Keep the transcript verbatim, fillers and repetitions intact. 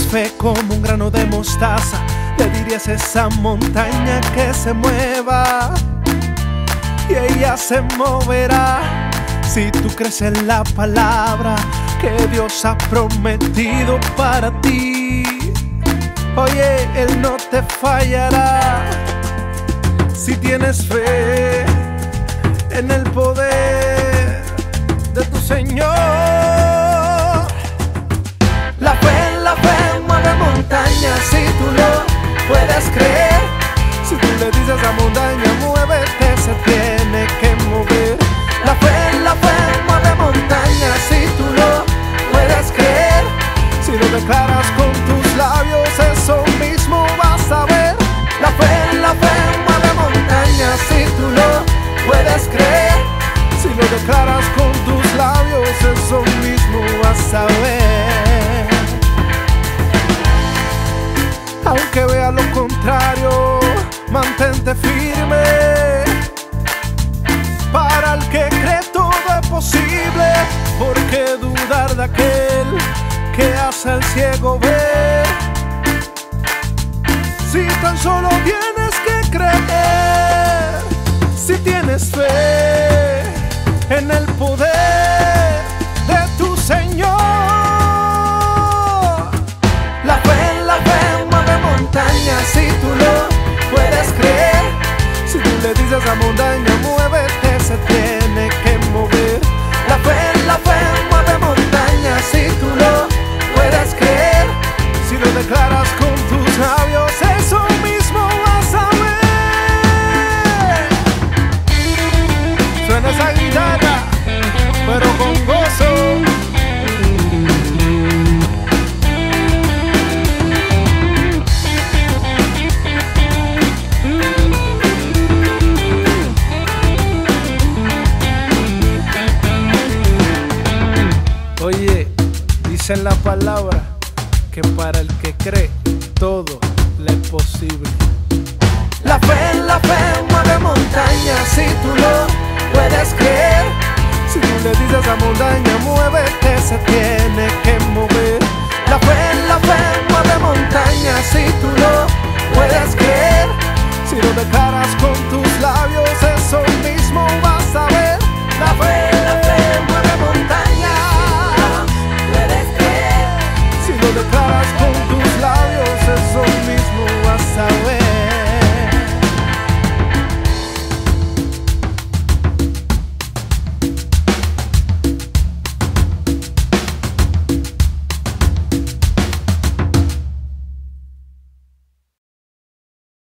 fe como un grano de mostaza, le dirías a esa montaña que se mueva y ella se moverá. Si tú crees en la palabra que Dios ha prometido para ti, oye, Él no te fallará. Si tienes fe en el poder de tu Señor, la fe, la fe mueve montañas. Si tú lo puedes creer, si tú le dices a montaña, muévete, se tiene que mover. La fe, la fe mueve montañas. Si tú lo puedes creer, si lo declaras con tus labios, eso mismo vas a ver. La fe, la fe mueve montañas. Si tú lo puedes creer, si lo declaras con tus labios, eso mismo vas a ver. Aunque veas lo contrario, mantente firme. Para el que cree todo es posible, ¿por qué dudar de aquel que hace al ciego ver? Si tan solo tienes que creer, si tienes fe en el poder de tu Señor. La fe, la fe mueve montañas. Si tú lo puedes creer, si tú le dices a montaña, muévete, se tiene que mover. La fe, la fe mueve montañas. Si tú lo puedes creer, si lo declaras con tus labios, eso mismo vas a ver. Suena esa guitarra, pero con gozo. Oye, dice en la palabra que para el que cree todo le es posible. La fe, la fe mueve montañas. Si tú lo